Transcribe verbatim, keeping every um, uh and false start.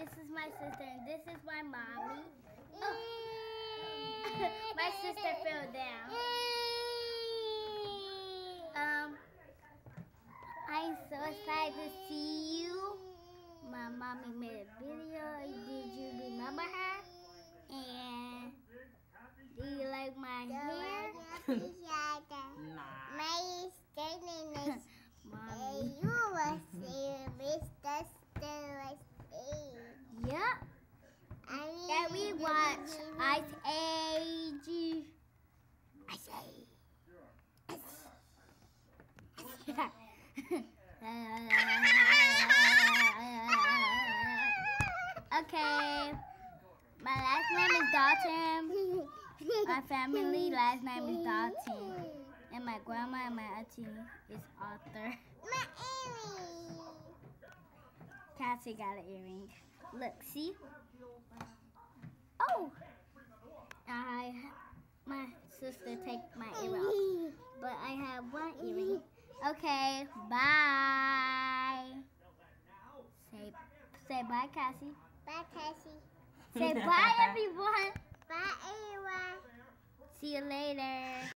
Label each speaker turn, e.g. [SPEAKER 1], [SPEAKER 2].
[SPEAKER 1] This is my sister, and this is my mommy. Oh. My sister fell down. Um, I'm so excited to see you. My mommy made a video. Did you remember her? And do you like my hair?
[SPEAKER 2] Nah.
[SPEAKER 3] My name is
[SPEAKER 1] Mommy.
[SPEAKER 3] you was here, Mister Stewart.
[SPEAKER 1] Yep. That we watch Ice Age. Ice Age. Okay. My last name is Dalton. My family last name is Dalton. And my grandma and my auntie is Arthur.
[SPEAKER 3] My earring.
[SPEAKER 1] Cassie got an earring. Look, see? Oh! I, my sister take my ear off. But I have one earring. Okay, bye. Say, say bye, Cassie.
[SPEAKER 3] Bye, Cassie.
[SPEAKER 1] Say bye, everyone.
[SPEAKER 3] Bye, everyone.
[SPEAKER 1] See you later.